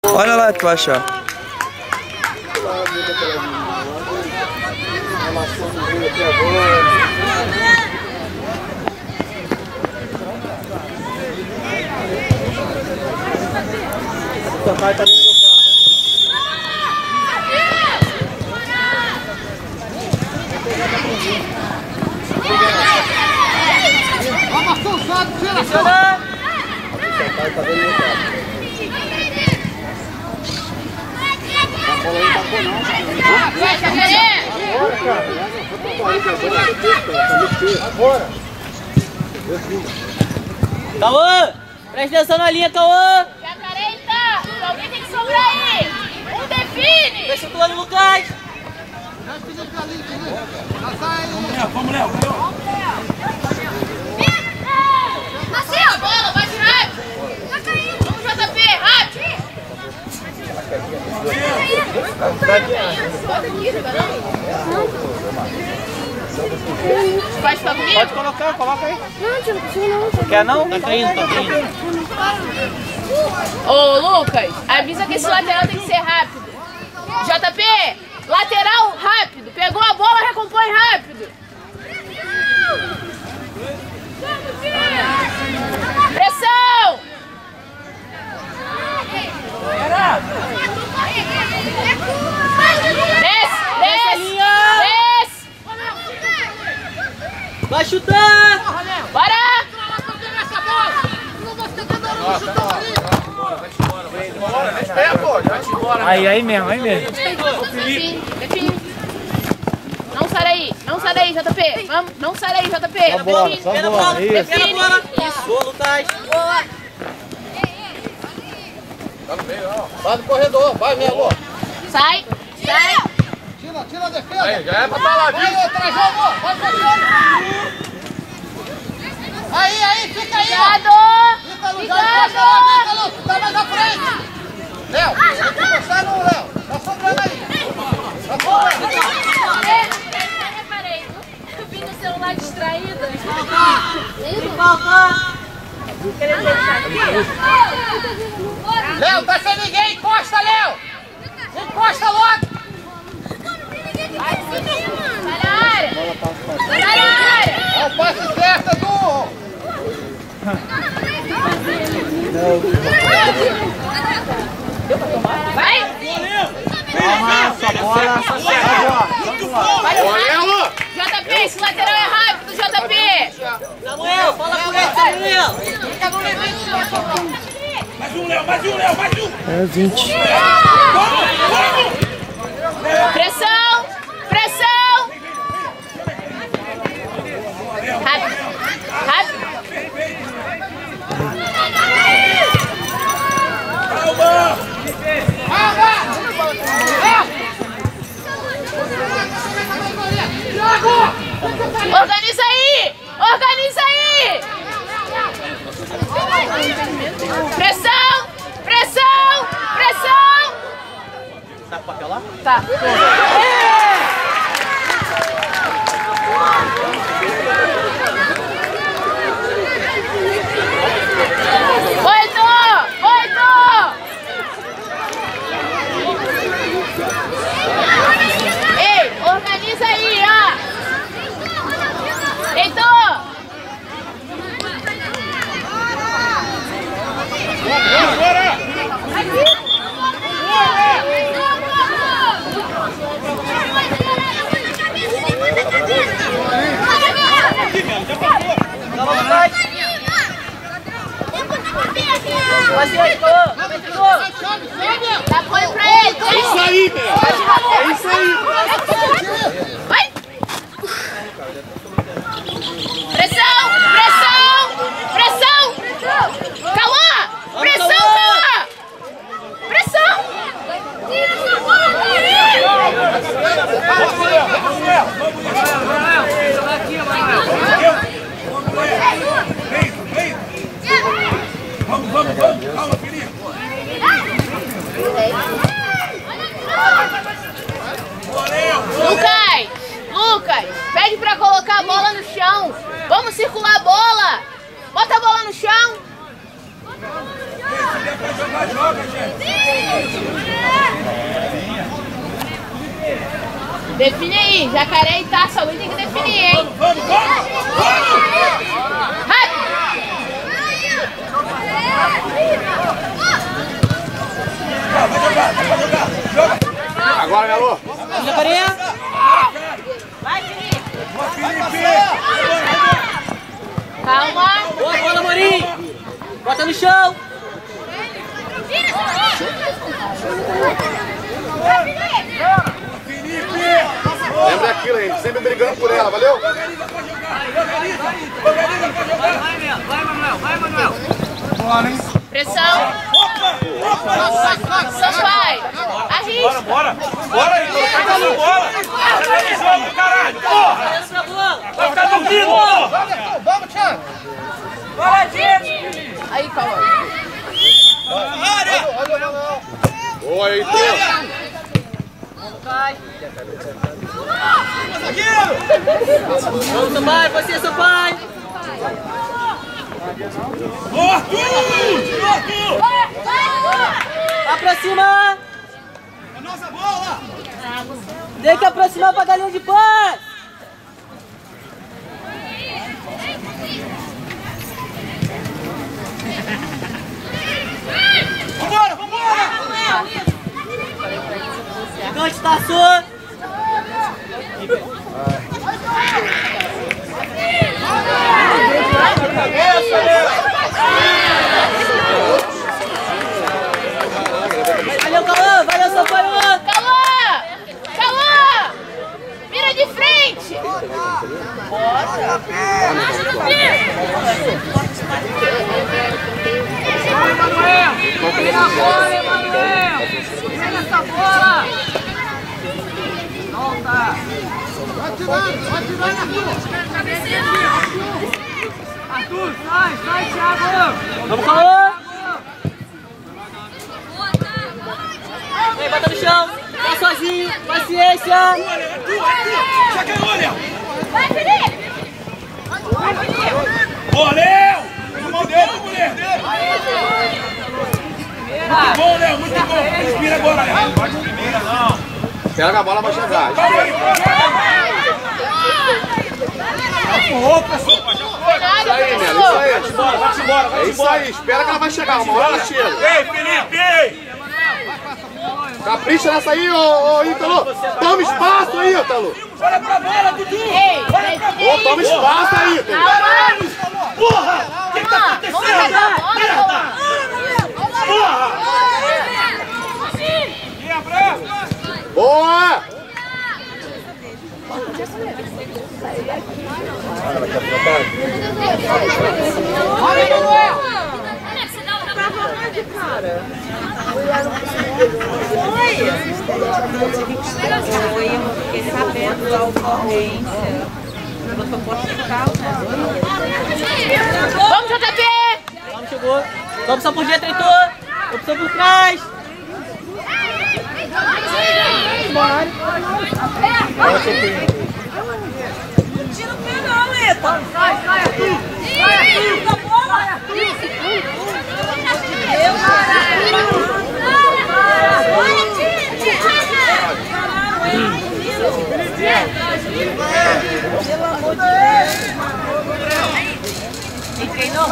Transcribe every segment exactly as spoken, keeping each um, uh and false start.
Olha lá, tu acha? Seu pai tá no meu carro. Amassou o saco, tira a Seu pai tá dentro do meu carro. A bola aí não tacou não. Agora! Cauã! Presta atenção na linha, Cauã! Jacareta! Alguém tem que sobrar aí! Um define! Deixa o plano, Lucas! Vamos, Léo, vamos, Léo! Assim a bola, bate rápido! Vamos, J P, rápido! Bota aqui, jogador! Pode ficar comigo? Pode colocar, coloca aí. Não, tio, não precisa não. Quer não? Tá caindo, tá caindo. Ô, Lucas, avisa que esse lateral tem que ser rápido. J P, lateral rápido. Pegou a bola, recompõe rápido. Pressão! Desce, desce, desce. Vai chutar! Bora! Aí, aí mesmo, aí mesmo. Define, define. Não sai daí, não sai daí, J P. Vamos, não sai daí, J P. Só bola, Define, só bola, isso. define. Isso, boa, Lucas. Boa. Vai no corredor, vai, Melo! Sai, sai. Tira, tira a defesa! Aí, já é pra estar lá, viu? Vai, outra, jogo! Vai, fechando! Aí, aí, fica aí! Cuidado. Fica no jogo, fica lá, fica, Lu, tá mais à frente! Léo, tem que encostar no Léo! Tá sobrando aí! Tá sobrando! Eu reparei, eu vi no celular distraída. Léo, tá sem ninguém! Encosta, Léo! Encosta logo! Vai na área. Vai na área. É o passe certo, Edu! Vai. Calma, só bola, só bola. Vai no rápido. J P, esse lateral é rápido, J P. Samuel, fala com ele, Samuel. Fica no limite, vai sobrar! Mais um, Léo, mais um, Léo, mais um! É vinte. Pressão, pressão. Rápido, rápido. Organiza aí, organiza aí. Pressão, pressão, pressão. Tá com o papel lá? Tá. Oito! Oito! Ei, organiza aí, ó! Heitor! Bora! Calma, Lucas. Paciente, Cauã. Dá apoio pra ele! É isso aí, meu! É isso aí! Vai! Pressão! Pressão! Pressão! Cauã! Pressão, Cauã! Pressão! Tira essa bola daí! Vamos, vamos, vamos! Calma, filhinho! Lucas! Lucas! Pede pra colocar a bola no chão! Vamos circular a bola! Bota a bola no chão! Joga, joga, gente. Define aí, Jacaré e Taça, alguém tem que definir, hein? Vamos, vamos, vamos! Rápido! Vai jogar, vai jogar, joga! Agora, Melo! Jacarinha! Vai, Felipe! Boa, Felipe! Calma! Boa bola, Morim! Bota no chão! Felipe! Lembra daquilo, gente. Sempre brigando por ela, valeu? Organiza pra jogar! Organiza! Organiza pra jogar! Vai, Manuel! Vai, Manuel! Bora, hein? Pressão! Opa! Opa! Sampaio! Arrisca! Bora! Bora aí! Pega essa bola! Pega esse jogo, caralho! Porra! Essa bola! Vai ficar dormindo, porra! Vamos, Thiago! Vai, gente! Aí, calma! Boa aí, três. Vai! Vamos, Sampaio! Você, Sampaio! Ô, Arthur! Ô, Arthur! Aproxima! É nossa bola! Tem que aproximar pra galinha de paz! Vambora, vambora! Gigante Taçou! Valeu, Calã! Valeu, Sampaio! Calma! Calma! Vira de frente! Vira a bola, Emanuel! Pega essa bola! Volta! Vai tirando, vai tirando, Arthur! Arthur, sai, sai, Thiago! Vamos, Calã! Vem, bota no chão! Tá sozinho! Paciência! Arthur, Arthur! Já caiu, Léo! Vai, Felipe! Vai, Felipe! Ô, Léo! Muito bom, mulher! Muito bom, Léo, muito bom! Respira agora, Léo! Não pode primeira, não! Espera que a bola vai chegar. Calma aí, ô, pessoal! Nada, Isso aí, Melo, isso professor! aí. Vai-te embora, vai-te embora, É vai-te isso embora! aí, espera que ela vai chegar, uma hora ela chega. Ei, Felipe! Capricha nessa aí, ô, ô Ítalo. Toma espaço aí, Ítalo. Olha pra bola, Dudu! Ei, define Ô, aí! toma espaço aí, Ítalo. Calma! Porra! O que que tá Calma! Vamos acontecendo? pegar a bola, Merda! Porra! Linha branca! Boa! Olha, Manuel! Foi, eu fiquei sabendo da ocorrência. Eu só posso ficar, né? Vamos, J P! Vamos, chegou! Vamos só por dentro, Heitor! Opção por trás! Tira o pé não, Leta! Sai, sai, Arthur! Sai, Arthur! Da bola! Eu, caralho! Pelo amor de Deus! Entrei não?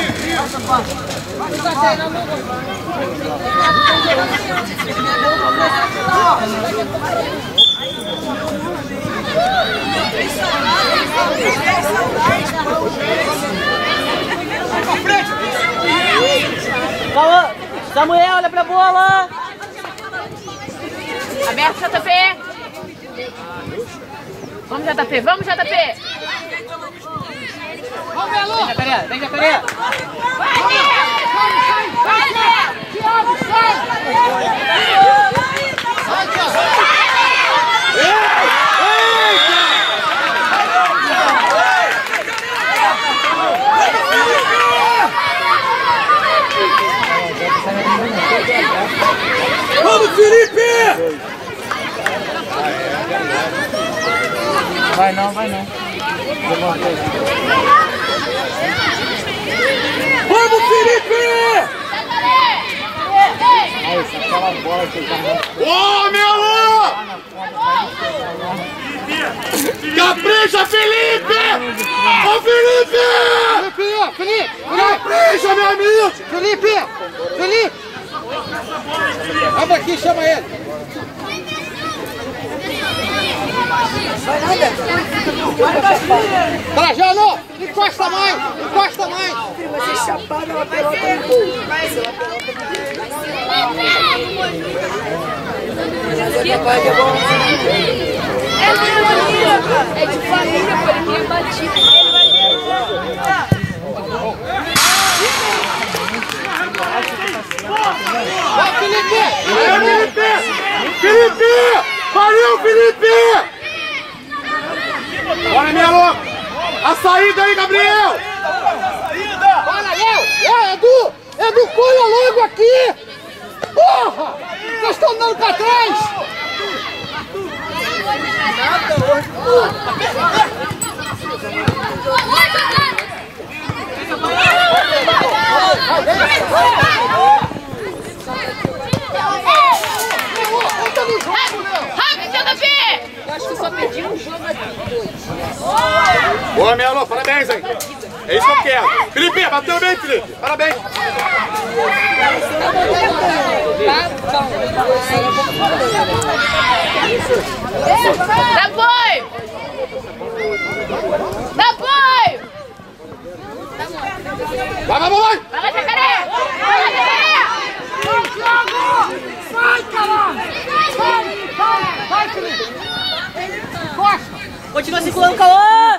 Calma! Samuel, olha pra bola! Aberto, J P! Vamos, J P! Vamos, J P! Vamos, Melo! Vem, Jacaré! Vem, Jacaré! Vai, Thiago! Vai, Thiago! Thiago, sai! Sai, Thiago! Vamos, Felipe! Vai não, vai não. Vamos, Felipe! Jacaré! Ô, Melo! Capricha, Felipe! Ô, Felipe! Felipe, Felipe! Capricha, meu amigo! Felipe! Felipe! Abre aqui, chama ele! Trajano! Encosta mais! Encosta mais! Você chapada uma pelota no gol. É de família, pô, ele tem batido. Vai, Felipe! Vai, Felipe! Felipe! Valeu, Felipe! Bora, Melo! A saída aí, Gabriel! Bora, Léo! É, Edu! Edu, corre logo aqui! Porra! Vocês estão dando pra trás! Rápido, J P! Eu acho que eu só perdi um jogo aqui. Boa, Melo, parabéns, hein? É isso que eu quero. Felipe, bateu bem, Felipe. Parabéns. Dá apoio! Dá apoio! Vai, vai, vai! Vai lá, Jacaré! Vai lá, Jacaré! Vai, caralho! Vai, vai, vai, Felipe! Costa! Continua circulando, Cauã!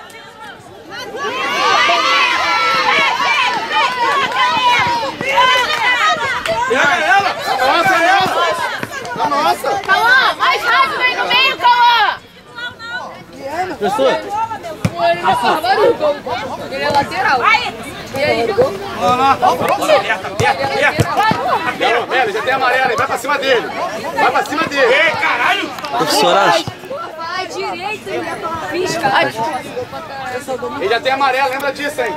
Pega ela! Nossa, nossa! Nossa! Cauã, mais rápido aí no meio, Cauã! Professor? Ele vai fazer barulho, ele é lateral. E aí? Aperta, aperta, aperta. Melo, Melo, já tem amarelo aí. Vai pra cima dele. Vai pra cima dele. Ei, caralho! Professora, Vai direito e é pra fisca. Ele já tem amarelo, lembra disso, hein?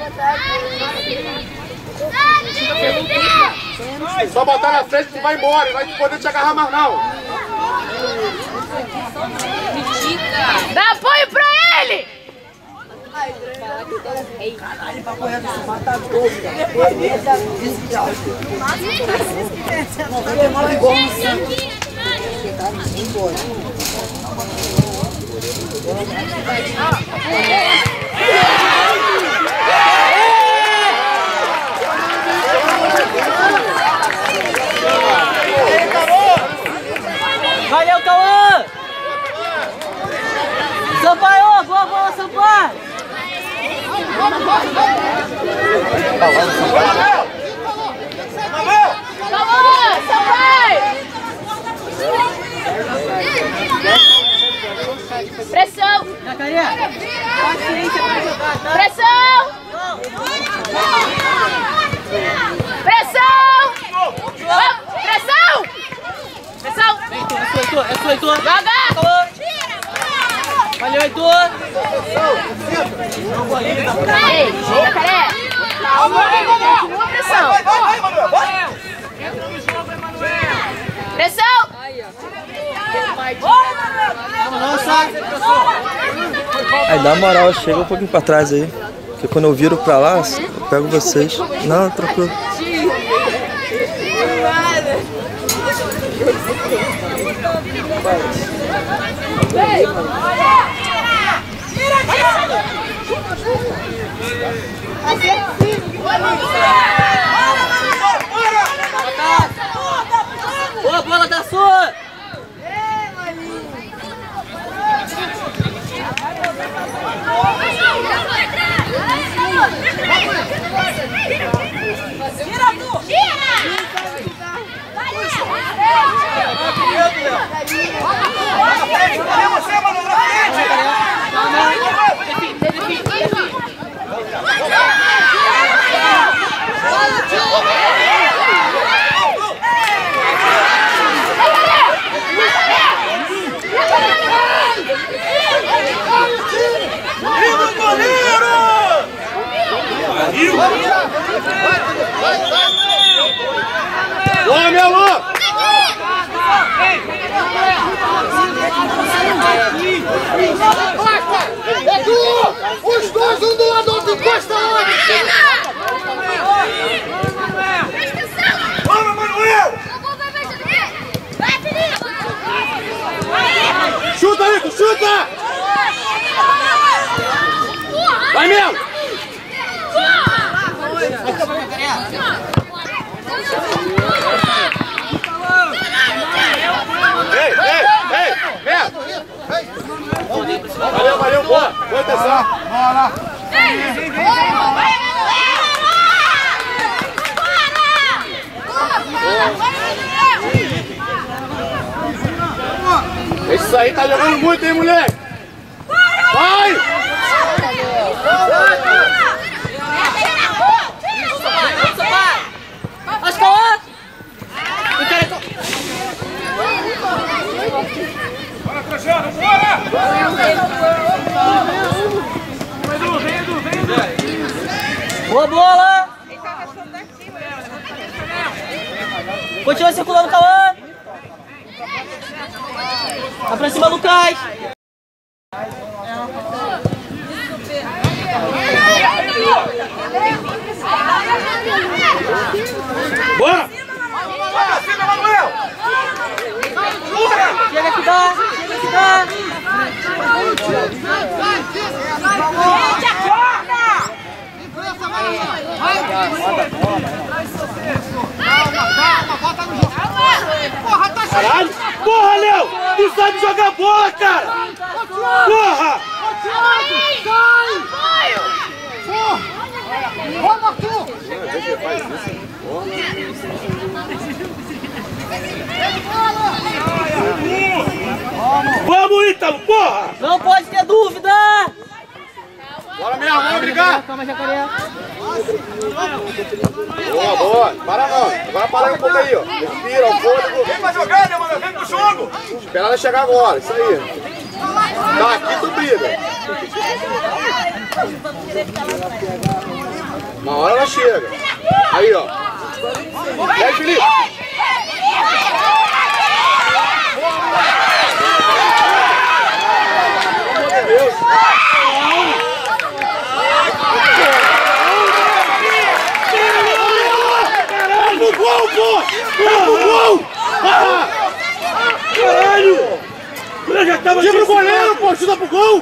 Só botar na frente que vai embora, não vai poder te agarrar mais não. Dá apoio pra ele! Caralho, pra correr desse matador, cara. noventa e nove gols no sangue. valeu, Cauã! Sampaio, boa bola, Sampaio! Cauã, Sampaio! Pressão! Jacaré! Paciência pra jogar, tá? Pressão! Pressão! Vamos, pressão! Pressão! Vem, Heitor, é sua, Heitor, é sua, Heitor! Joga! Cauã! Valeu, Heitor! Ei, Jacaré! Calma, continua pressão! Pressão! Nossa! Aí dá moral, chega um pouquinho pra trás aí. Porque quando eu viro pra lá, eu pego vocês. Não, tranquilo. Boa bola da sua! Cadê você, mano? Na Viva o goleiro! Boa, Melo! Valeu, valeu, boa. Boa atenção. Bora. Isso aí, tá jogando muito, hein, moleque? Vai! Acho que é o Bora, Trajano, bora! Vem, Edu, vem, Edu! boa bola! Continua circulando, Cauã! Vai pra cima, Lucas! Bora! Bora, cima, Manuel! Chega que dá! Chega que dá! Caralho! Porra, Léo! Tu sabe jogar bola, cara! Porra! Vamos, Arthur! Vamos, Ítalo, porra! Não pode ter dúvida! Bora mesmo, vamos brigar! Calma, Jacaré! Boa, boa! Para não! Agora para aí um pouco aí, ó! Respira, o fôlego! Vem pra jogar, né, mano? Vem pro jogo! Espera ela chegar agora, isso aí! Tá, aqui tu briga! Uma hora ela chega! Aí, ó! Vem, Felipe! Meu Deus! Caralho, no gol, pô! No gol! Caralho! Eu já tava Tira pro goleiro, pô! Chuta pro gol!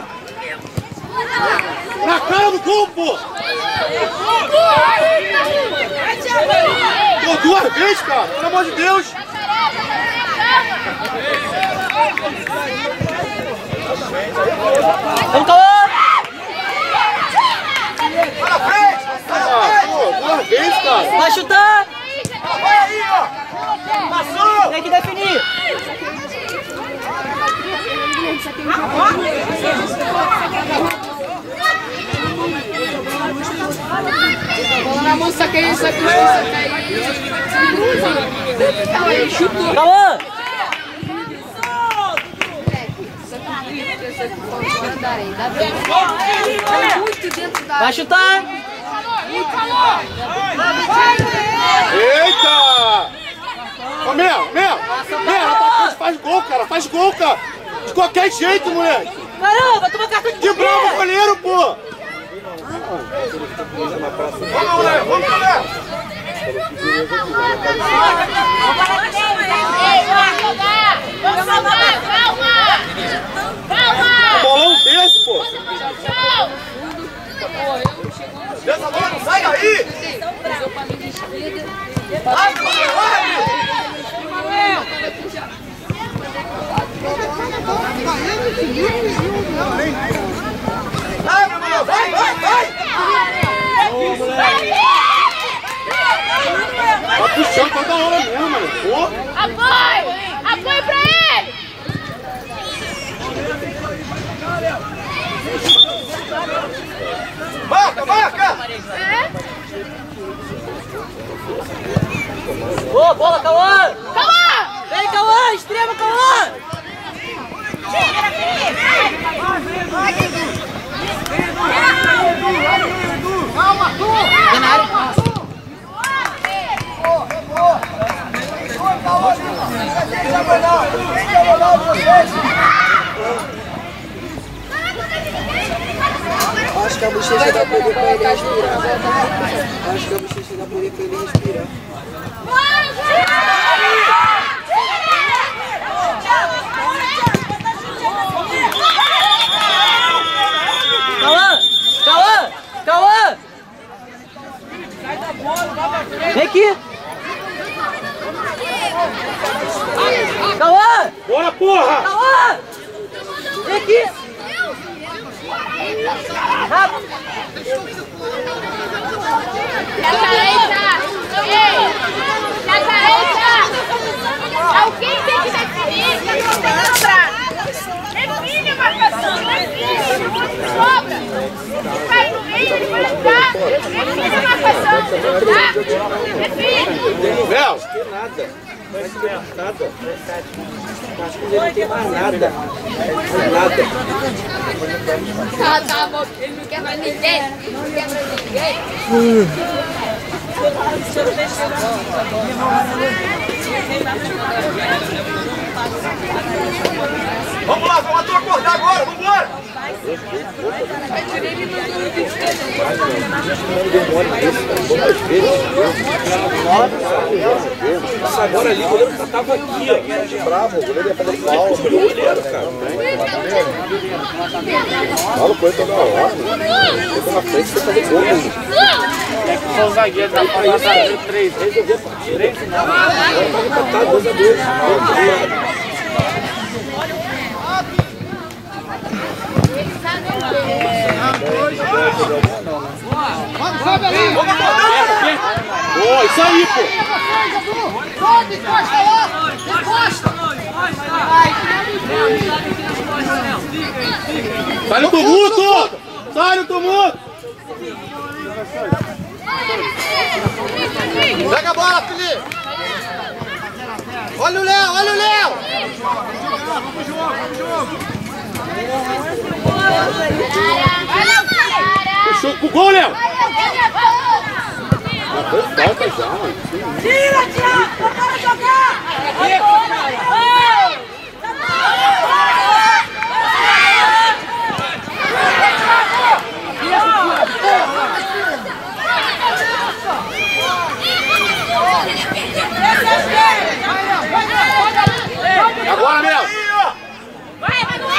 Na cara do gol, pô! Pô, duas vezes, cara! Pelo amor de Deus! Vamos, Cauã! Vai na frente! Vai na Ah, frente! pô, duas vezes, cara! Vai chutar! Vai aí, ó! Passou! Tem que definir! Bola na mão, saca aí, saca aí, saca aí. Chutou. Cauã! Vai chutar! Eita! Ô, Mel, Mel! Mel, atacante faz gol, cara! Faz gol, cara! De qualquer jeito, moleque! Caramba, toma cartão de Que bravo o goleiro, pô! Vamos, Léo! Vamos, Léo! Ei, vai jogar! Vamos jogar, calma! Calma! Bolão desse, pô! Tchau! Dessa bola não sai daí! Vai, Manuel! Vai, Manuel! Vai, vai, vai! Tá puxando toda hora mesmo, mano! Pô! Apoio! Apoio pra ele! Marca, marca! Boa, bola, Cauã! Calma! Vem, Cauã! Extrema, Cauã! Calma, Arthur! Acho que a bochecha dá poder pra ele respirar. Acho que a bochecha dá poder pra ele respirar. Cauã! Cauã! Cauã! Vem aqui! Cauã! Bora, porra! Cauã! Vem aqui! Rápido! Jacareta! Ei! Jacareta! Alguém tem que definir, que não tem que dobrar. Define a marcação, define! Sobra! Se cai no meio, ele vai entrar. Define a marcação, tá? Define! Léo! Nada. Não tem mais nada. Acho que ele não tem mais nada. Nada. Cala a boca, ele não quer mais ninguém. Não quer mais ninguém. Vamos lá, vamos acordar agora, vamos embora! Agora ali, o goleiro tava aqui, ó. Bravo, o goleiro ia fazer falta. O goleiro, cara. Fala o coisa toda hora. Você tá na frente, você fazer gol. É que são os zagueiros da fora, três. Resolveu a partida. Três, não. Agora tá empatado, dois a dois. Vamos, sobe ali! Vamos acordar! Boa, isso aí, pô! Sobe, encosta lá! Encosta! Sai no tumulto! Sai no tumulto! Pega a bola, Felipe! Olha o Léo, olha o Léo! Vamos jogo, vamos jogo! Fechou com o gol, Léo! Foi falta já, mano. Tira, Thiago! Bora jogar! Agora, Léo! Vai, Manuel!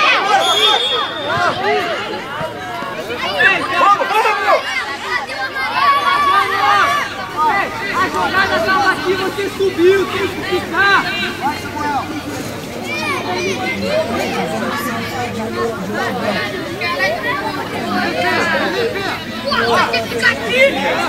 Vamos, vamos, meu! A jogada estava aqui, você subiu, tem que ficar! Vai, Samuel! Tem que ficar aqui!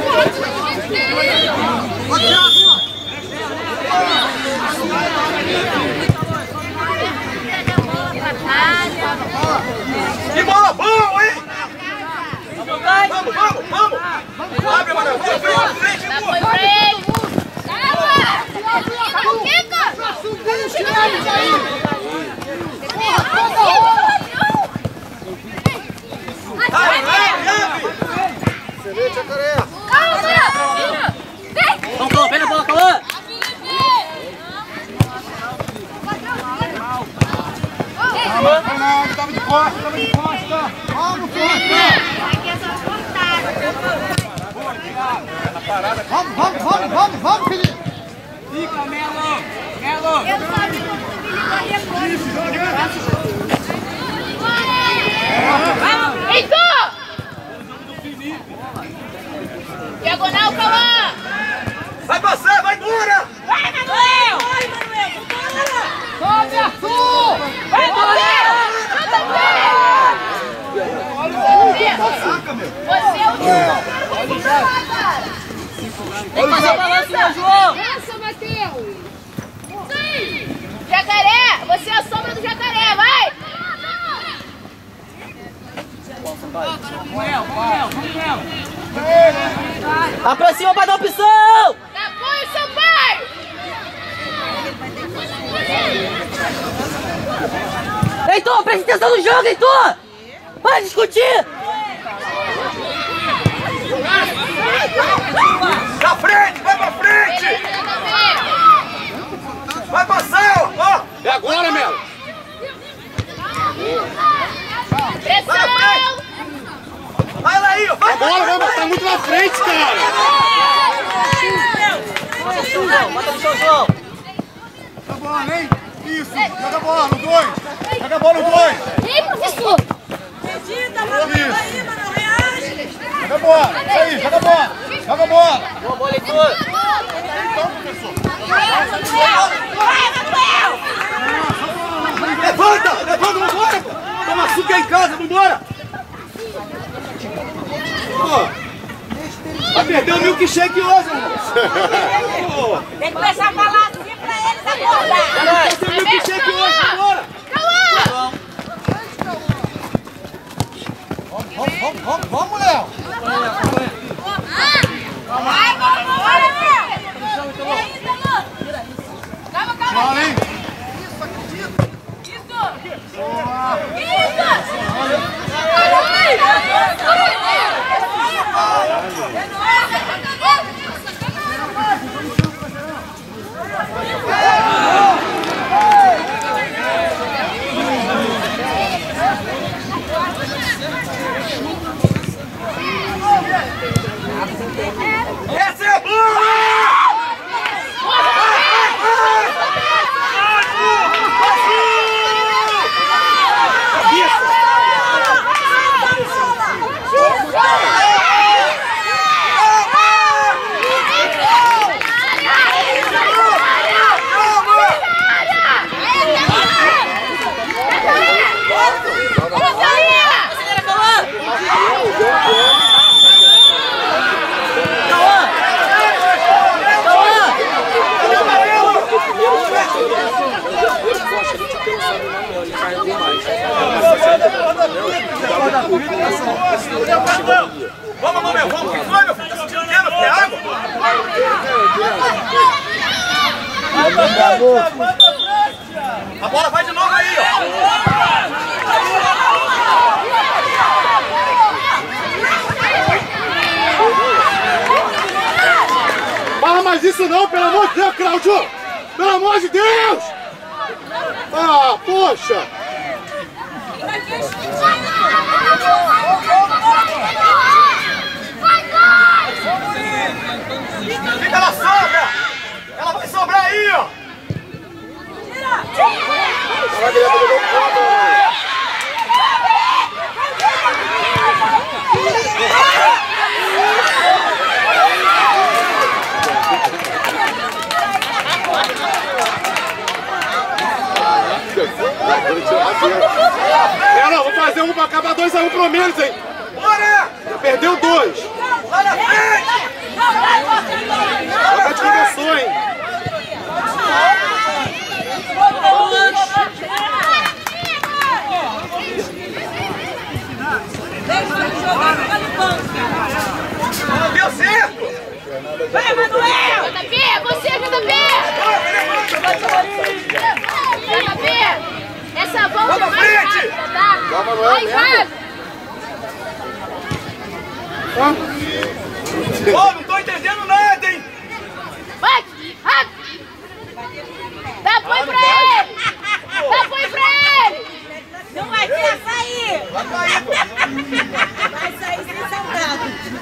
Que bola boa, hein? Vamos, vamos, vamos! Abre, Manuel! Vem, vem, na frente, Foi boa! pra ele! Calma! Fica! Abre, abre! Você vê, Jacaré? Calma! Vamos, Calô, vem na bola, Calô! Não, tava de costa, tava de costa! Vamos, Forte! Vamos, vamos, vamos, vamos, vamos, Felipe! Fica, Melo! Melo! Heitor! Diagonal, Calã! Vai passar, vai embora! Vai, Manuel! Vai, Manuel! Sobe, Arthur! Vai, Manuel! Manda ver! Você é o João! Tem que fazer o balanço, meu João! Essa, Matheus! Jacaré! Você é a sombra do jacaré, vai! Manuel, Manuel, Manuel! Aproxima pra dar opção! Apoia seu pai! Heitor, presta atenção no jogo, Heitor! Para discutir! Pra frente, vai pra frente! Vai passar, ó! É agora, Melo! Pressão! Vai lá aí, ó! Vai, Agora, vai botar muito na frente, cara! João, bota no chão, João! Joga a bola, hein? Isso, joga a bola, no dois! Joga a bola no dois! Vem, professor! Medita, Manuel, aí, Manuel, reage! Joga a bola, isso aí, joga a bola! Joga a bola! Boa bola, Heitor! Então, professor! Vai, Manuel! Levanta! Levanta, vambora! Toma açúcar em casa, vambora! Vai perder o milkshake hoje, irmão. Tem que começar a falar assim pra eles acordar. Vai perder o milkshake hoje, agora. Calma! Vamos, vamos, vamos, vamos, Léo. Vai, vamos, vamos, Léo. Calma, calma. Fala, hein? Isso. Isso. Essa é boa! Vamos, meu, vamos, que foi, meu filho? Tá sentindo o quê, meu filho? É água? A bola vai de novo aí, ó. Fala mais isso não, pelo amor de Deus, Cláudio! Pelo amor de Deus! Ah, poxa! Fica, ela sobra! Ela vai sobrar aí, ó! É, não, vou fazer um pra acabar dois a um pelo menos, hein? Bora! Já perdeu dois! Lá na frente! Agora te começou, hein? Não deu certo! Vai, Manuel! J P, você, J P! J P, essa volta é mais rápida, tá? Mais rápida! Ô, não tô entendendo nada, hein? Vai! Rápido! Dá apoio pra ele! Dá apoio pra ele! Não vai ter açaí! Vai cair, pô! Vai sair sem saudade!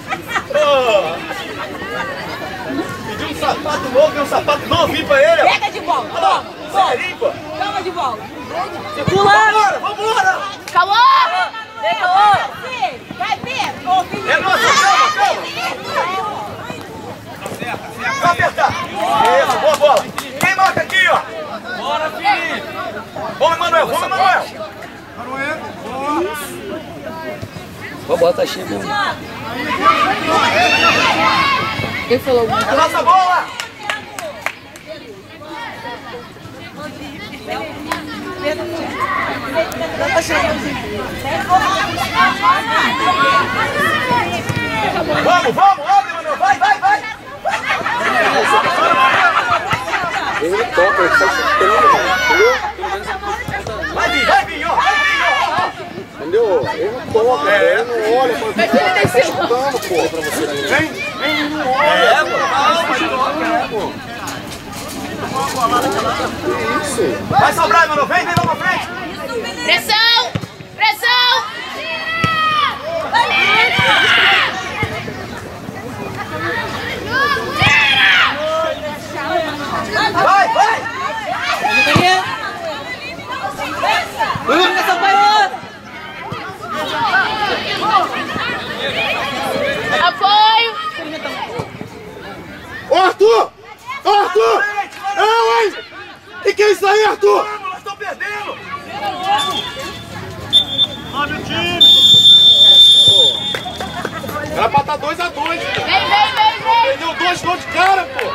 Pediu um sapato novo, deu um sapato novinho pra ele, ó. Pega de volta! Toma! Sério, pô? Toma de volta! Vambora, vambora! Calma! Calma! Vai, Pedro! É nossa, calma, calma! Vai apertar! Isso, boa bola! Quem marca aqui, ó? Bora, Felipe! Vamos, Emanuel, vamos, Emanuel! A bola tá cheia mesmo. Quem falou? É a nossa bola! Vamos, vamos, abre, Emanuel! Vai, vai, vai! Ele não toca, ele só se esperando, entendeu? Vai vir, vai vir, ó! Vai vir, ó! Entendeu? Ele não toca, É. ele não olha pra ver se tá chutando, pô. Vem, vem, não olha! É, pô, calma, pô! Isso. Vai sobrar, Emanuel! Vem, vem lá pra frente! Pressão! Pressão! Vai, vai! Apoio! Ô, Arthur! Ô, Arthur! Eu, hein? Que que é isso aí, Arthur? Vamos, nós estamos perdendo! Sobe o time! Era pra estar dois a dois. Vem, vem, vem, vem. Perdeu dois gols de cara, pô.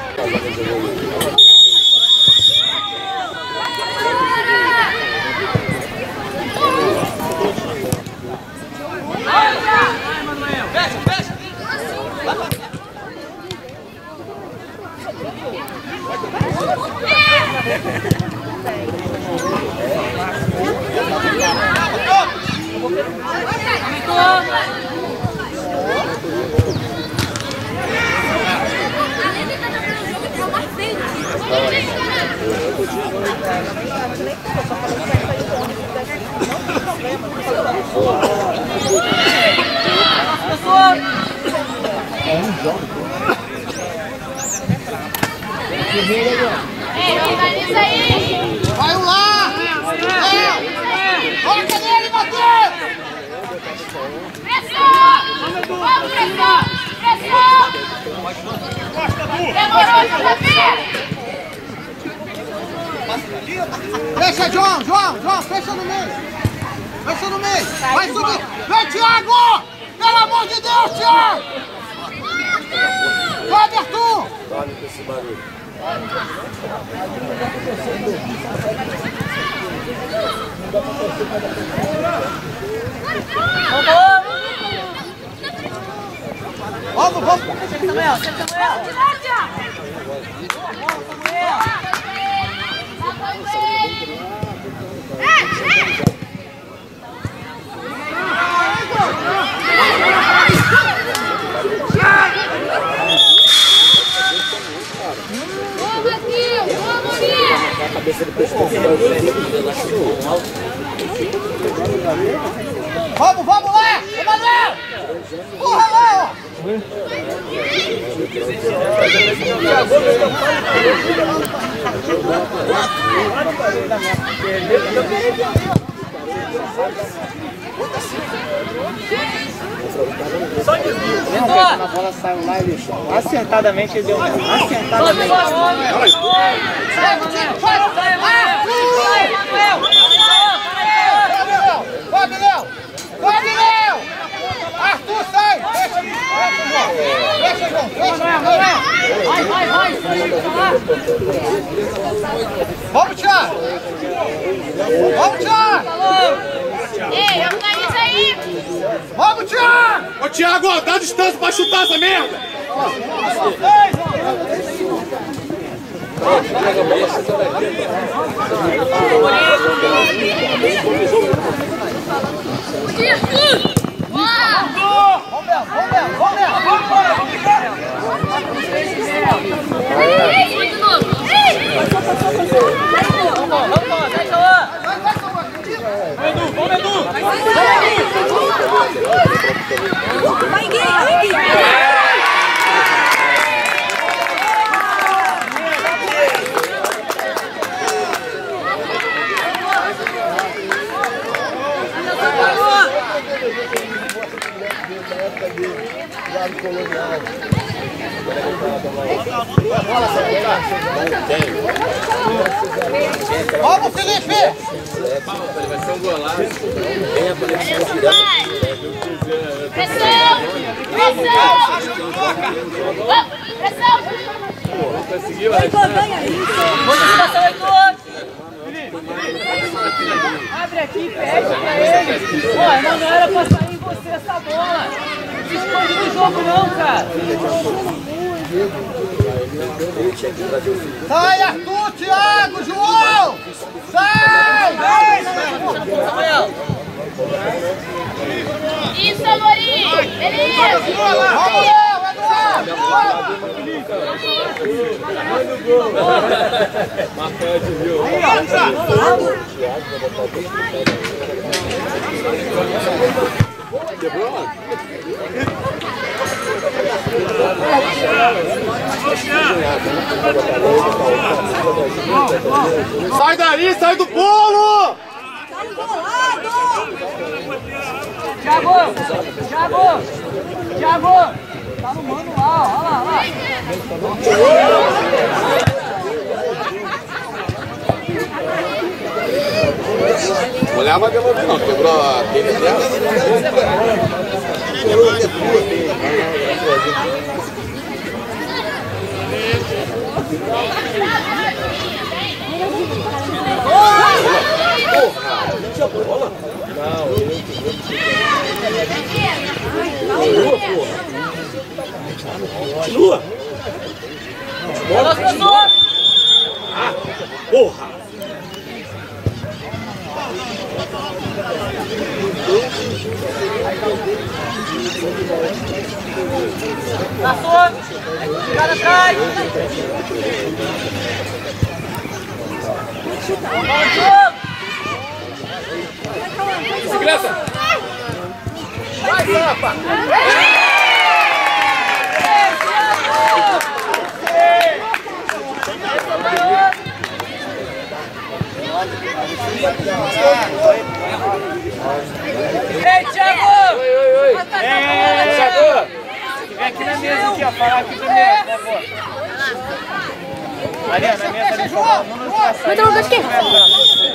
Fecha, fecha. Ei, organiza aí! Vai lá! Toca nele, Matheus! Pressão! Vamos, pressão! Pressão! Demorou, J P! Fecha, João, João, João, fecha no meio! Fecha no meio! Vai subir! Vem, Thiago! Pelo amor de Deus, Thiago! Vai, Arthur! Dorme com esse barulho. Vamos, vamos! Samuel, Samuel! Vamos, vamos lá! Emanuel! Porra lá, ó! A bola saiu lá e deixou. Acertadamente ele deu uma. Acertadamente. Vai, Bilhão! Vai, Bilhão! Arthur, sai! Fecha, fecha, João! Fecha, João! Vai, vai, vai! Vamos, Thiago! Vamos, Thiago! Ei, organiza aí! Vamos, Thiago! Ô, Thiago, dá distância pra chutar essa merda! Vamos, Bel, vamos, Bel, vamos, Bel! Vamos, bora, vamos, Vai, Gui, vai, Gui! Vamos, Felipe! Vai ser um golaço. Pressão! Pressão! Pressão! Não conseguiu, né? Movimentação, Heitor! Abre aqui, pede pra ele! Pô, mas não era pra sair em você essa bola! Não se esconde no jogo não, cara! Sai, Arthur, Thiago, João! Sai! Samuel! Isso, Amorim! Beleza! Vamos, Léo, Eduardo! Marcante, viu? Sai daí, sai do bolo! Thiago! Thiago! Thiago! Tá no mano lá, ó. Olha lá, olha lá. Olhava de novo, não, quebrou a tênis dela. Continua! Bola, professor! Ah, porra! Passou! Tirada atrás! Segurança! Vai, Sapa! Ei, Thiago! Oi, oi, oi! Ei, Thiago! vem aqui na mesa, aqui, ó. Falar aqui também, por favor. Ali, na mesa ali, por favor.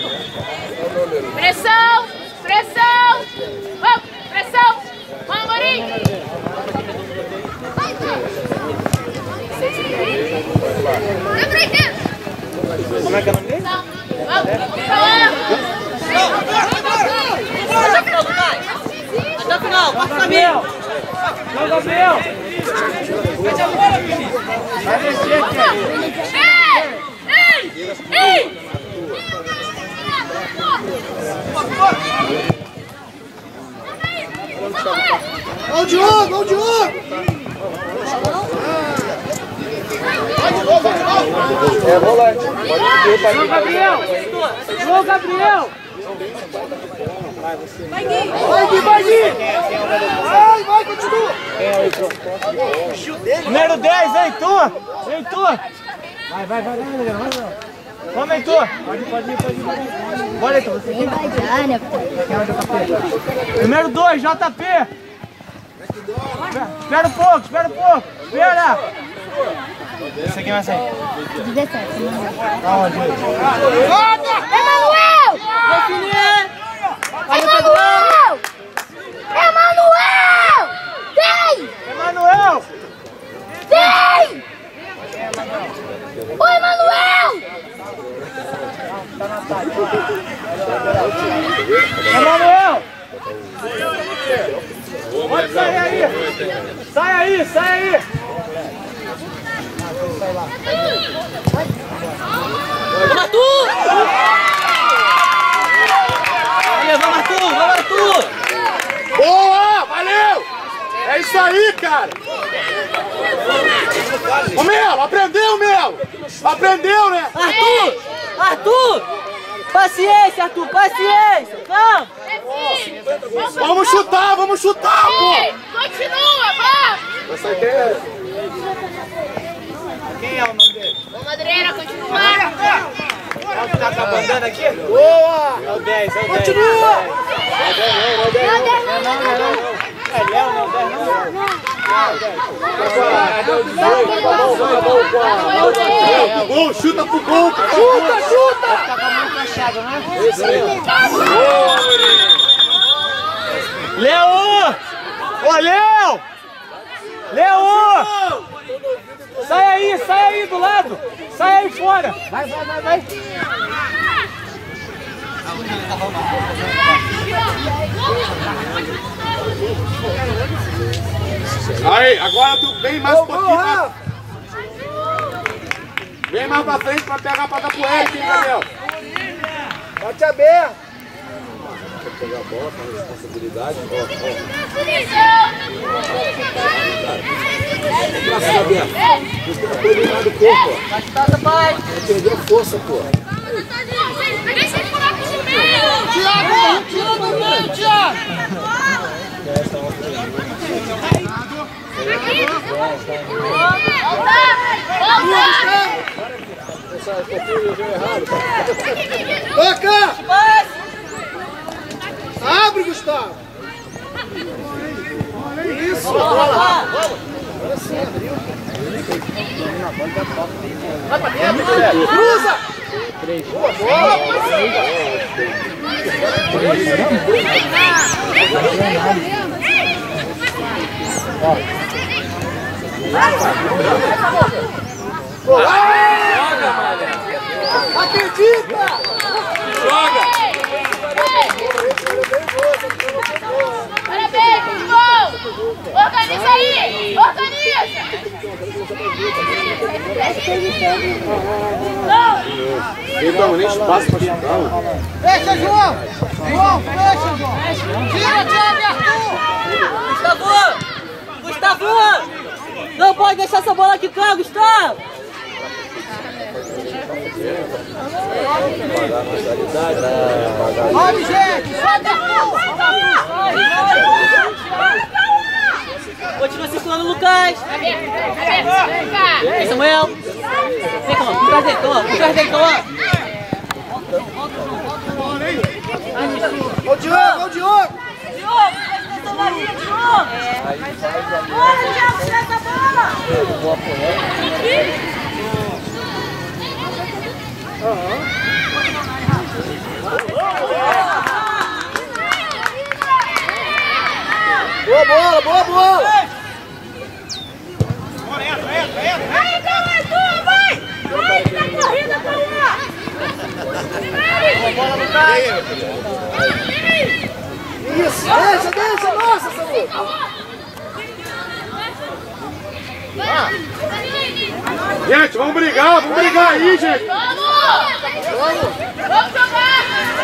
Pressão! Pressão! Vamos! Pressão! Vamos, Morim! Como é que é o nome dele? Vamos pra lá! Até o final do Caio! Até o final! Passa pra mim! Não, Gabriel! Pede a bola, Vinícius! Vai descer aqui! Ei! Ei! Ei! Olha o Diogo, olha o Diogo! É volante. Pode pedir pra João Gabriel! João Gabriel! Vai, Gui, vai, Gui! Vai, vai, continua! Número dez, vem tu! Vem tu! Vai, vai, vai, vai, vai, vai. Vamos, Heitor! Pode ir, pode ir, pode ir, pode ir. Bora, Heitor, você aqui. Número dois, J P! Espera um pouco, espera um pouco! Espera! Esse aqui vai sair. dezessete. Aonde? Emanuel! Emanuel! Emanuel! Vem! Emanuel! Vem! Ô, Emanuel! Emanuel! Pode sair aí! Sai aí, sai aí! Vamos, Arthur! Valeu, vamos, Arthur! Vamos, Arthur! Boa! Valeu! É isso aí, cara! Ô, Mel! Aprendeu, Mel! Aprendeu, né? Arthur! Arthur! Paciência, Arthur! Paciência! Vamos! Vamos chutar, vamos chutar, pô! Ei, continua, vamos! Essa aqui é... Quem é o nome dele? Ô, Madreira, continua! É o que tá com a bandana aqui? Boa! É o dez, é o dez. Continua! Não, dez não, não, não, não. É Léo, não, dez não. Gol, chuta pro gol! Chuta, chuta! Tá com a mão fechada, né? Léo! Ô, Léo! Léo! Sai aí, sai aí do lado! Sai aí fora! Vai, vai, vai, vai! Aí, agora tu vem mais um pouquinho. Pra... Vem mais pra frente pra pegar pra dar pro Eric, hein, Gabriel? Bate aberto! Quer pegar a bola com a responsabilidade? Ó, ó. Braço aberto. Você tá coordenado o corpo, ó. Vai chutar, pai! Vai perder a força, pô. Pega esse buraco de meio! Tiago, tira do meio, Tiago! Vem cá! Abre, Gustavo! Isso! Cruza! Boa bola! Acredita! Joga! Parabéns, futebol! Organiza aí! Organiza! Não dá nem espaço pra chutar. Fecha, João! João, fecha, João! Tira, Thiago e Arthur! Gustavo! Gustavo! Não pode deixar essa bola aqui, cara, Gustavo! Sobe, gente! Sobe, Arthur! Continua circulando o Lucas! Vem, Samuel! Vem, calma, por trás dele, calma, por trás dele, calma! Ô, Diogo, ô, Diogo! Diogo, essa bolinha, Diogo! Bora, Diogo, tira essa bola! Boa bola, boa bola! Vai, então, Arthur, vai! Vai, tá corrida, Paula! Isso, deixa, deixa, nossa, Samuel! Gente, vamos brigar, vamos brigar aí, gente! Vamos! Vamos! Vamos jogar!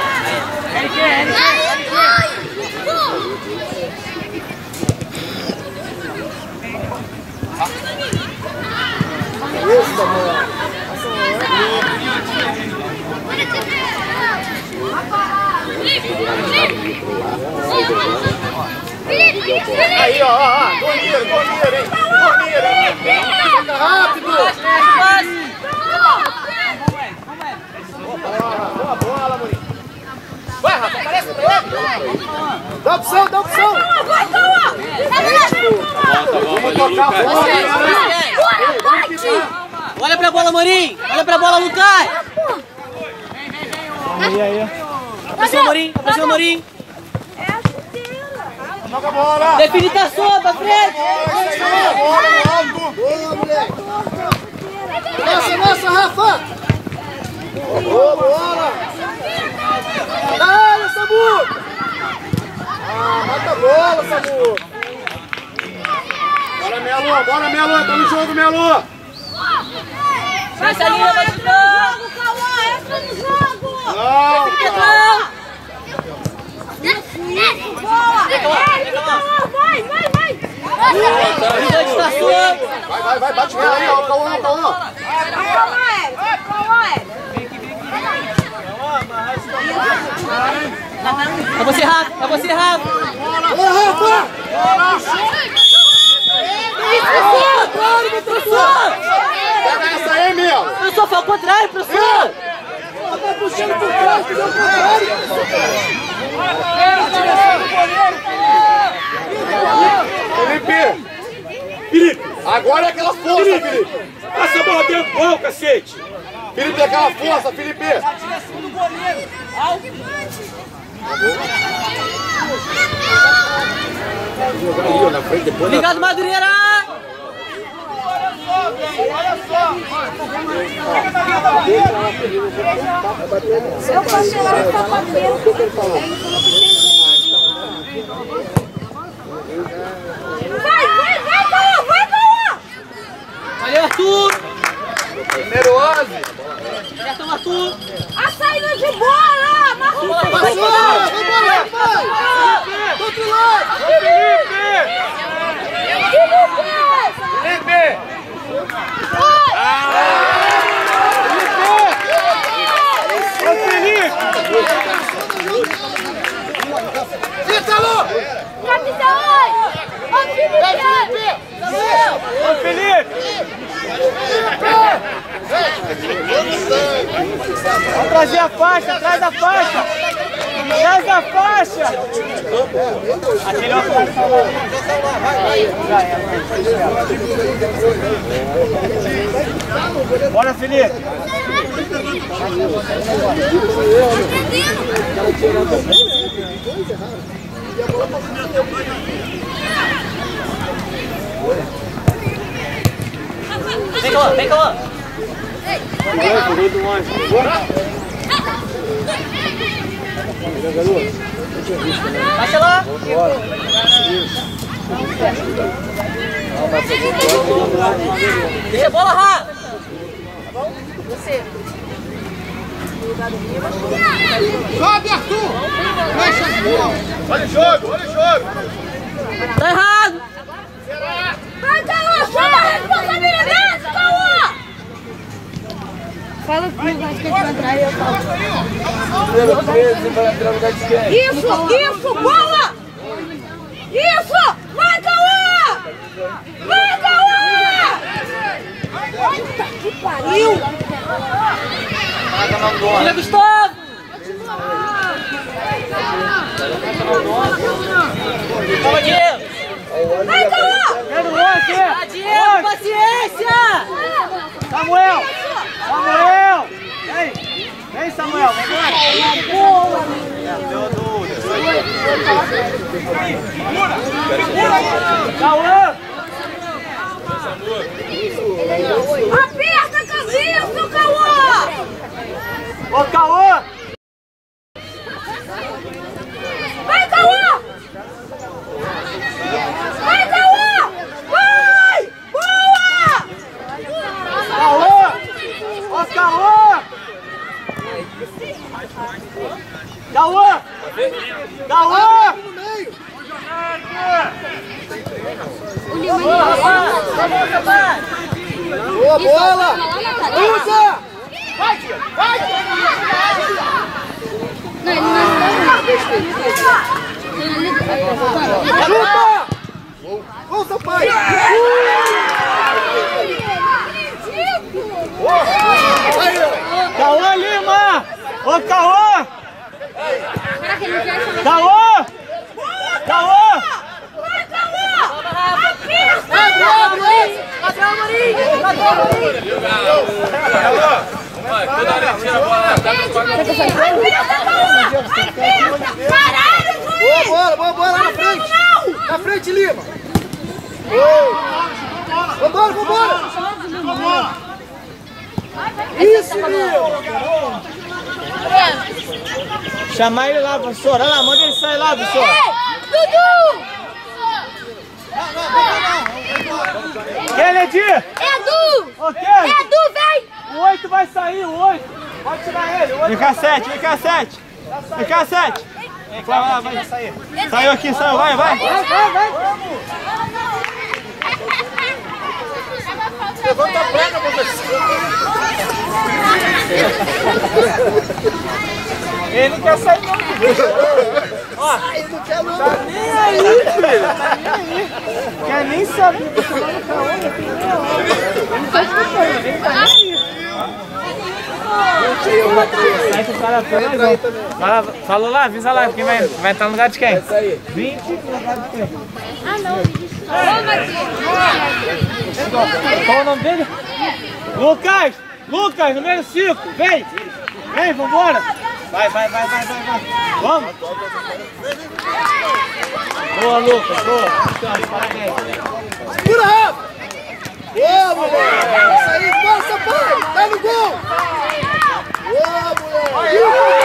Aí, ó, ó, ó, Dormir, dormir, hein? Dormir, hein? Fica rápido! Boa bola, Maurinho! Vai, Rafa, aparece pra ele! Dá opção, dá opção! Vai, Cauã! Vamos tocar a bola! Olha pra bola, Morim! Olha pra bola, Lucas! E aí? Aproxima, Morim! Aproxima, Morim! Joga a bola! Define tá sua, pra frente! Bola no alto! Boa, moleque! Nossa, nossa, Rafa! Boa, bola! Da área, Samu! Ah, mata a bola, Samu! Bora, Melu! Bora, Melu! Tá no jogo, Melu! Vai, Salinha, vai chutar! Cauã, entra no jogo! Não! Pedrão! Vai, vai, vai! Os dois tá sua! Vai, vai, vai! Bate nela aí, ó! Cauã, Cauã! É você, Rafa! É você, Rafa! Boa, Rafa! Professor! Pega essa aí, meu! Professor, foi ao contrário, professor! Tá puxando por trás, que deu o contrário! Felipe! Felipe! Agora é aquela força, Felipe! Passa a bola dentro do gol, cacete! Felipe, é aquela força, Felipe! Obrigado, Madureira! Eu posso tirar essa bandeira. Vai, vai, vai, Cauã, vai, Cauã! Valeu, Arthur! Numeroso! Acerta o Arthur! A saída de bola! Marcos, Passou! Vambora, vai! Do outro lado! Felipe! Felipe! Ô, Felipe! Ítalo! Capitão! Ô, Felipe! Ô, Felipe! Vamos trazer a faixa, traz a faixa! Traz a faixa! Aquele outro vai salvar. Bora, Felipe! Vem, Cauã, vem, Cauã. Baixa lá. Deixa a bola, Rá. Você. Sobe, Arthur! Fecha a bola! Olha o jogo, olha o jogo! Tá errado! Vai, Cauã! Chama a responsabilidade, Cauã! Fala que vai ter que entrar e eu falo. Isso, isso, bola! Isso! Vai, Cauã! Vai, Cauã! Puta que pariu! Tira, Gustavo! Calma, Diego! Vai, Cauã! Quero você! Diego, paciência! Samuel! Samuel! Vem! Vem, Samuel! Vem lá! Cauã! Aperta a cabeça, Cauã! Ô, Cauã! Vai, Cauã! Vai, Cauã! Vai! Boa! Cauã! Ô, Cauã! Cauã! Cauã! Boa, rapaz! Boa bola! Usa! Vai, Diego! Vai! Não, ele não Chuta! Usa, pai! Cauã Lima! Ô, Cauã! Cauã! Cauã! Vai, Cauã! Abre, abre! Vai, toda hora tira a bola. Caralho, Boa bola, boa bola lá na frente! Na frente, Lima! Vambora, vambora! Isso, Lima! Chamar ele lá, professor. Olha lá, manda ele sair lá, professor. Dudu! Quem, Ledir? Edu! Ok. Edu, vem! O oito vai sair, o oito. Pode tirar ele. Vem cá, sete, vem cá, sete. Vem cá, sete. Vai lá, vai. Saiu aqui, saiu, vai, vai. Vai, vai, vai. Levanta a placa, professor! Ele não quer sair, não. Ó, Ele não quer não! tá nem aí, filho. Tá nem aí. Quer nem saber. Tá chamando o Cauã aqui. Não tá escutando, ele tá nem aí. Sai que o cara foi mais um. Fala, falou lá, avisa lá, quem vai, vai entrar no lugar de quem? vinte no lugar de quem? Ah, não. Ô, Matheus. Qual o nome dele? Lucas! Lucas, número cinco, vem! Vem, vambora! Vai, vai, vai, vai, vai, vai! Vamos! Boa, Lucas, boa! Parabéns! Segura, Rafa! Boa, moleque! Isso aí, força, pai! Tá no gol! Boa, moleque!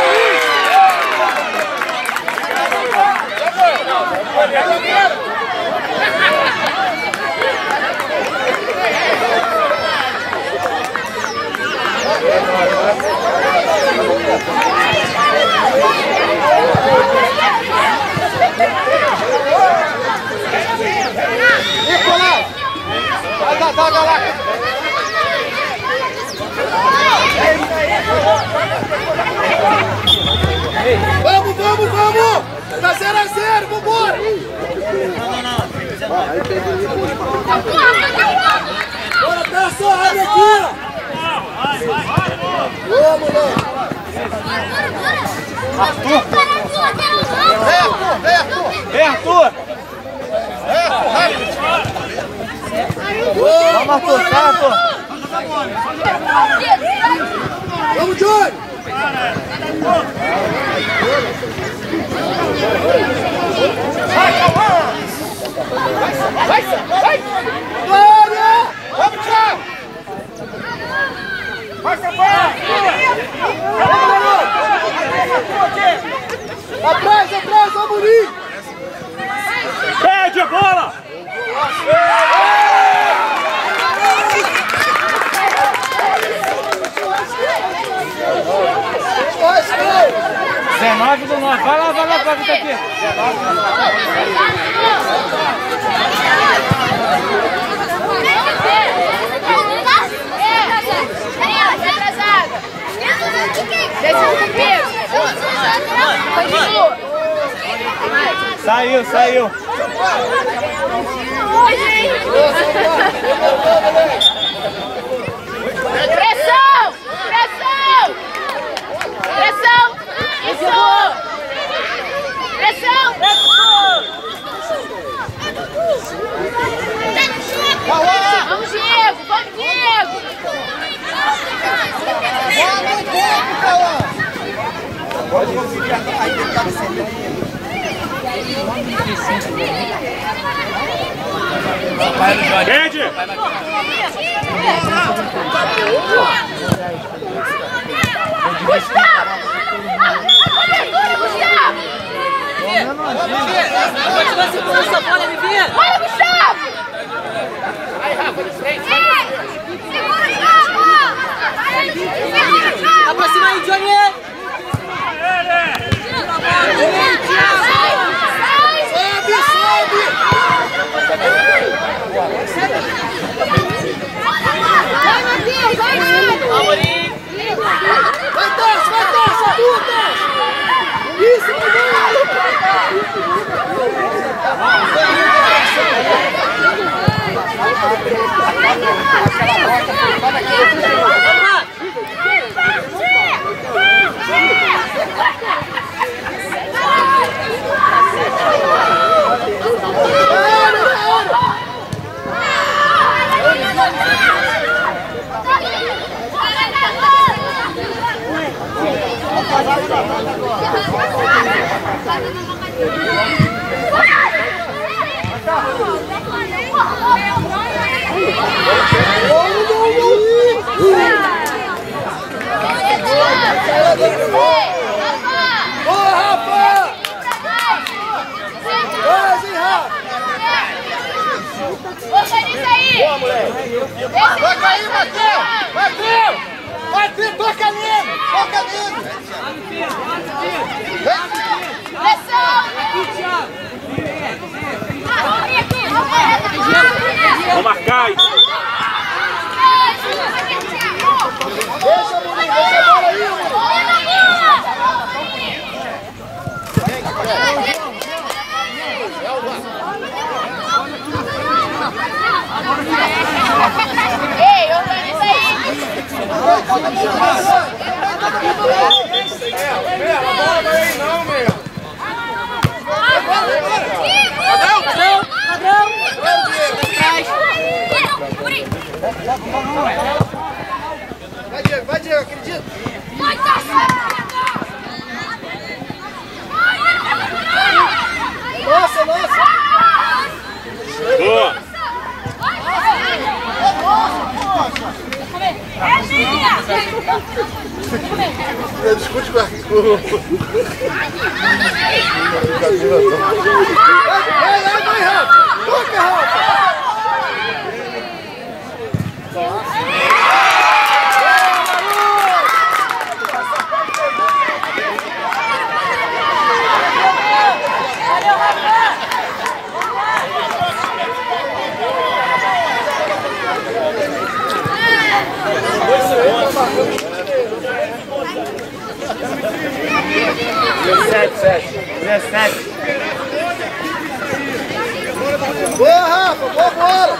Nicolás! Vai dar, dá, dá lá! Vamos, vamos, vamos! Tá zero a zero, vambora! Bora, pessoal, abre aqui! Boa, moleque! Arthur! Vem, Arthur, vem, Arthur! Vem, Arthur! Vem, Arthur, rápido! Vamos, Arthur, sai, Arthur! Vamos, Johnny! Vai, Cauã! Vai, vai! Glória! Vamos, Thiago! Vai, Sampaio! Atrás, atrás, ó, Muri! Pede a bola! dezenove do nove. Vai lá, vai lá pra vida aqui. Saiu, saiu. Pressão! Pressão! Pressão! Isso! Pressão! Vamos, Diego! Vamos, Diego! Pode conseguir aí tentar descer. Rede! Gustavo! Abertura, Gustavo! Continua segurando essa bola, Livinha! Olha, Gustavo! Aí, Rafa, de frente! Segura a bola! Segura a bola! Aproxima aí, Johnny! Sobe, sobe! Vai, Matheus! Vai, Amorim! Vai, Tarso! Vai, Tarso! Puta! Isso, boa, Rafa! Quase, Rafa! Organiza aí! Boa, moleque! Toca aí, Matheus! Matheus! Matheus, toca nele! Toca nele! Pressão! Vou marcar aí. Deixa o Murilo, deixa a bola aí, Ei, organiza aí! não, meu! Padrão! Padrão! Vai, Diego, vai, Diego, acredita! Nossa, nossa! Boa! É minha! Eu discute com a... Vai, vai, vai, Rafa! Toca, Rafa! dezessete, sete. dezessete. Boa, Rafa! Boa bola!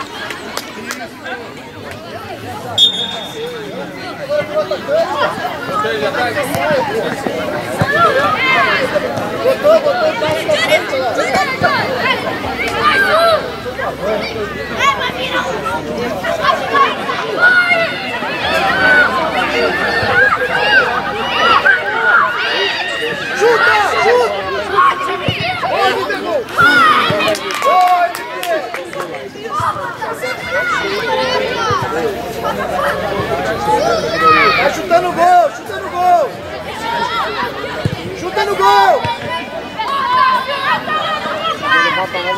Botou, botou o passo na frente lá. Mais um! É, vai virar Chuta! Chuta! Oi, me pegou! Oi, me pegou!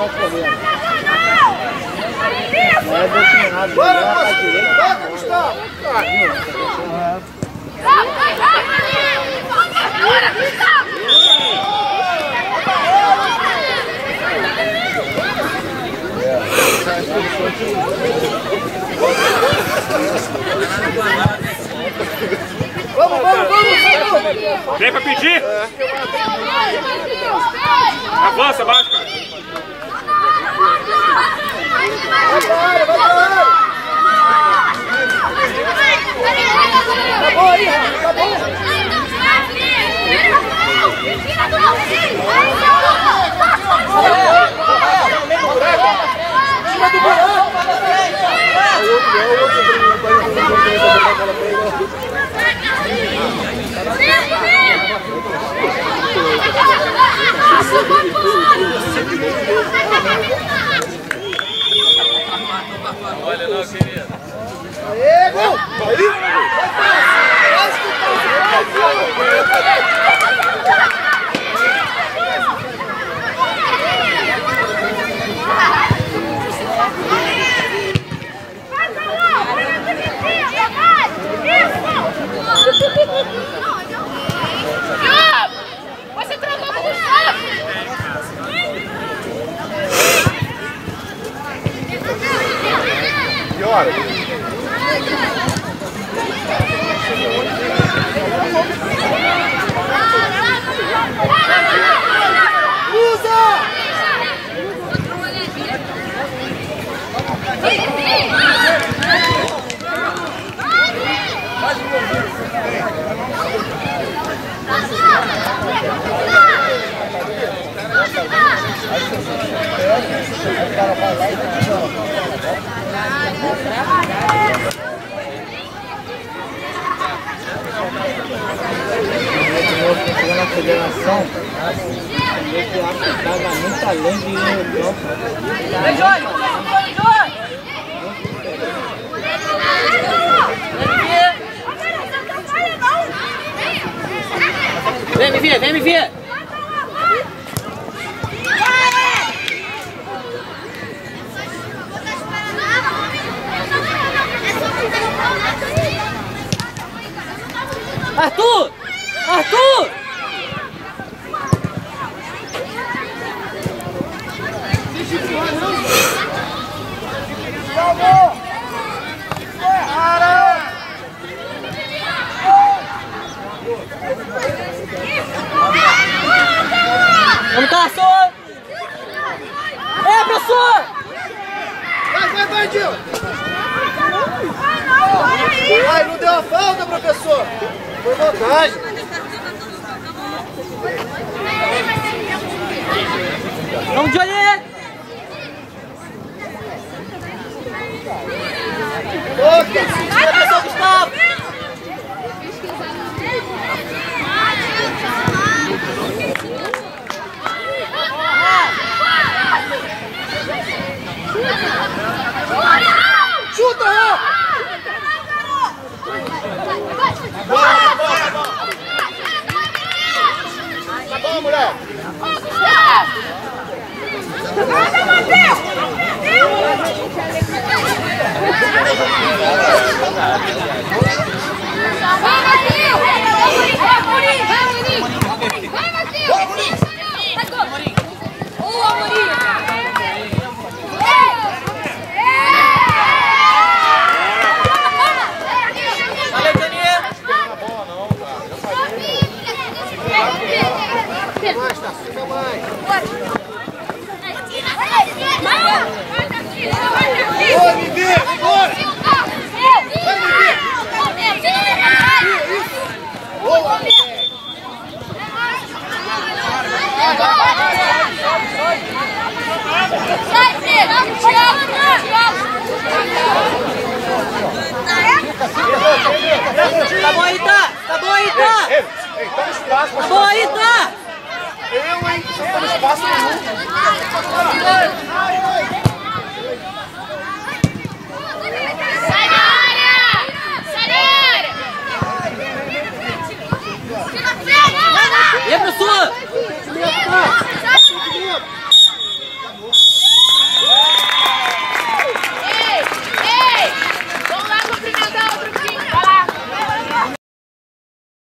vai correndo. Não é determinado. Bora, pra direita. Bora, Gustavo. Vai, vai, vai! Bora, Gustavo! Vamos, vamos, vamos, vamos! Vem pra pedir! Avança, baixo, cara! Vai pra área, vai pra área! Acabou aí, acabou! Tira do buraco! Olha não, querido. Aê, gol! Aí! Você trocou com o chefe! Que hora? Chegando na federação, eu que acho que estava muito além de ir no campo. Vem, Jorge! Vem, Jorge! Vem me ver, vem me ver! Arthur! Arthur! Vamos, Cássio! É, professor! Vai, vai, vai, Dil! Ai, não deu a falta, professor! Foi vantagem! Vamos, Johnny! Ô, que assistiu, Professor Gustavo! chuta, Rô! Boa, boa, boa! Tá bom, moleque! Oi, Vivi! Bora! Boa! Sai, Pedro! Tá bom aí, tá? Tá bom aí, tá? Ei, ei, tá no espaço, Tá bom aí, tá? eu, hein? Tá no espaço nenhum.